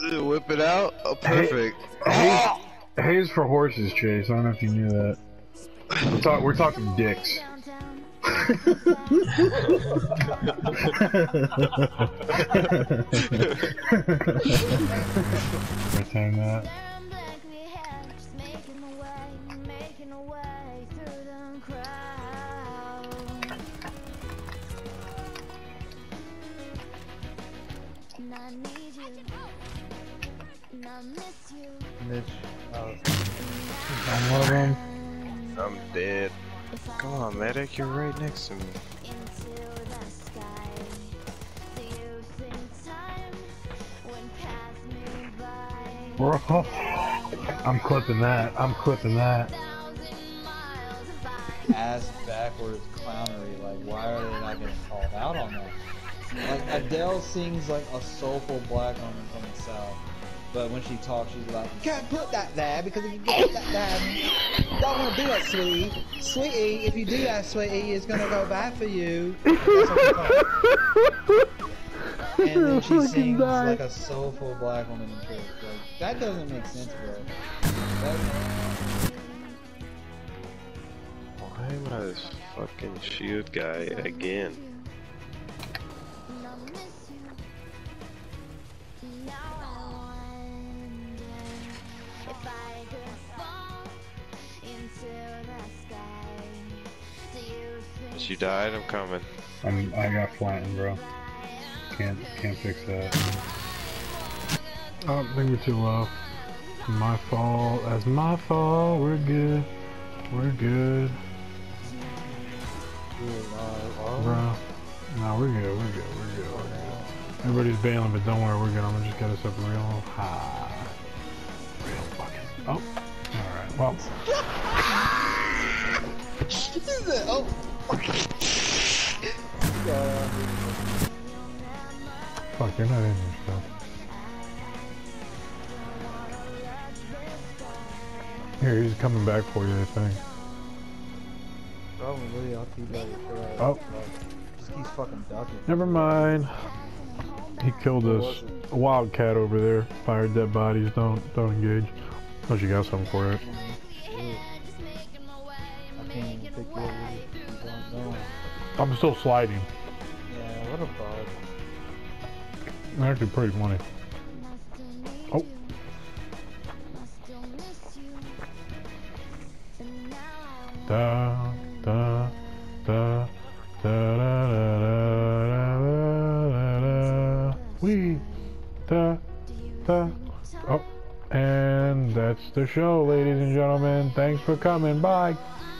Whip it out. Oh, perfect. Hay's for horses, Chase. I don't know if you knew that. We're talking dicks. Return that. Mitch. I'm one of them. I'm dead. Come on, medic, you're right next to me. Bro, I'm clipping that. I'm clipping that. Ass backwards clownery. Like, why are they not getting called out on that? Like, Adele sings like a soulful black woman from the South. But when she talks, she's like, you can't put that there because if you put that there, you don't want to do that, sweetie. Sweetie, if you do that, sweetie, it's going to go bad for you. That's what she talks. And then she sings like a soulful black woman in church. Like, that doesn't make sense, bro. Why am I this fucking shield guy again? You died, I'm coming. I got flattened, bro. Can't fix that. Oh, I think we're too low. My fault. That's my fault. We're good. We're good. Bro. No, we're good. We're good. We're good. We're good. Everybody's bailing, but don't worry. We're good. I'm gonna just get us up real high. Real fucking. Oh. Alright. Well. Oh. Fuck, you're not in here still. Here, he's coming back for you, I think. Probably, I'll keep that shit. Oh. Just keeps fucking ducking. Never mind. He killed us. A wildcat over there. Fire dead bodies. Don't engage. Unless you got something for it. I can't even pick you up. I'm still sliding. Yeah, what a bug. Actually pretty funny. Oh. Da da da da da da da. Wee da da. Oh, and that's the show, ladies and gentlemen. Thanks for coming. Bye.